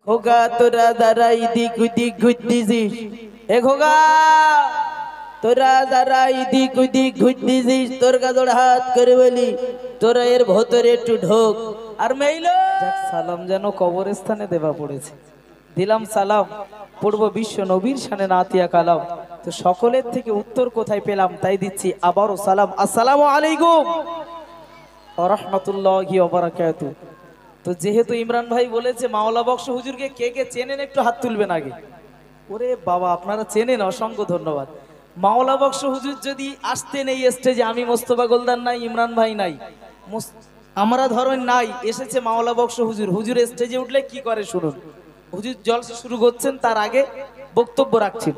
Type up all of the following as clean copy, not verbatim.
খোকা তোরা যারা ইদিক উদিক ঘুরতেছিস, এ খোকা তোরা যারা ইদিক উদিক ঘুরতেছিস, তোর গাজর হাত করে বলি তোরা এর ভেতরে একটু ঢোক। আর মেইলো সালাম যেন কবরস্থানে দেওয়া পড়েছে। দিলাম সালাম, পূর্ব বিশ্ব নবীর শানে নাতিয়া কালাম। তো সকলের থেকে উত্তর কোথায় পেলাম তাই দিচ্ছি আবারও সালাম। আসসালামু আলাইকুম ওয়া রাহমাতুল্লাহি ওয়া বারাকাতুহু। তো যেহেতু ইমরান ভাই বলেছে মাওলা বক্স হুজুরকে কে কে চেনেন একটু হাত তুলবেন আগে। ওরে বাবা আপনারা চেনেন, অসংখ্য ধন্যবাদ। মাওলা বক্স হুজুর যদি আসতেন এই স্টেজে, আমি মোস্তফা গোলদার নাই, ইমরান ভাই নাই, আমরা ধরেন নাই, এসেছে মাওলা বক্স হুজুর। হুজুর স্টেজে উঠলে কি করে শুনুন। হুজুর জলসা শুরু করছেন, তার আগে বক্তব্য রাখছেন।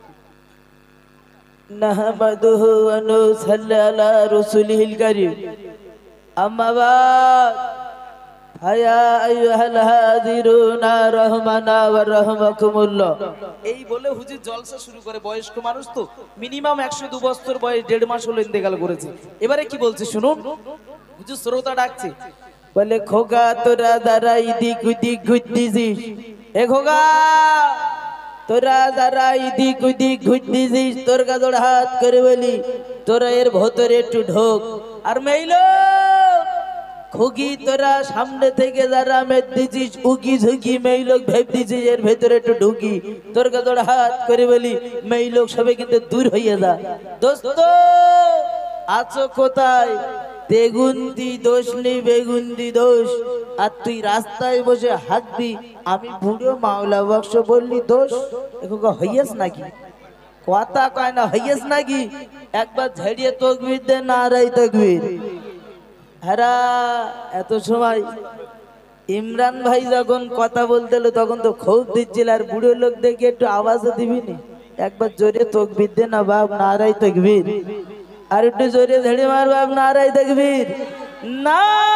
নাহমাদুহু ওয়া নুসাল্লি আলা রাসূলিল কারীম, আম্মা বাদ, হায়া আইয়ুহাল হাযিরুনা রাহমানা ওয়া রাহমাকুমুল্লাহ। এই বলে হুজুর জলসা শুরু করে। বয়স্ক মানুষ তো, মিনিমাম 102 বছর বয়স, 1.5 মাস হলো ইন্তেকাল করেছে। এবারে কি বলছে শুনুন। হুজুর শ্রোতা ডাকছে, বলে খোকা তোরা যারা ইদিক উদিক ঘুরতেছিস, এ খোকা তোরা যারা ইদিক উদিক ঘুরতেছিস, তোর গাজর হাত করে বলি তোরা এর ভেতরে একটু ঢোক। আর মেইলো খুগি তোরা সামনে থেকে যারা মেদ দিছিস, উকি ঝুঁকি মেই লোক ভেব দিছিস এর ভেতরে একটু ঢুকি, তোর গাজর হাত করে বলি মেই লোক সবাই কিন্তু দূর হইয়া যা। দোস্ত আছো কোথায়? বেগুন্দি দোষ নেই, বেগুন্দি দোষ। আর তুই রাস্তায় বসে হাঁকবি, আমি বুড়ো মাওলা বক্স বললি দোষ। এগুলো হইয়াস নাকি? কথা কয় না, হইয়াস নাকি? একবার ঝেড়িয়ে তকবির দে, না রাই তকবির। হারা এত সময় ইমরান ভাই যখন কথা বলতে তখন তো খুব দিচ্ছিল, আর বুড়ো লোক দেখে একটু আওয়াজও দিবিনি? একবার জোরে তকবির দে না বাপ, নারাই তকবীর। আর একটু জোরে ঝেড়ে মার বাপ, নারাই তকবীর। না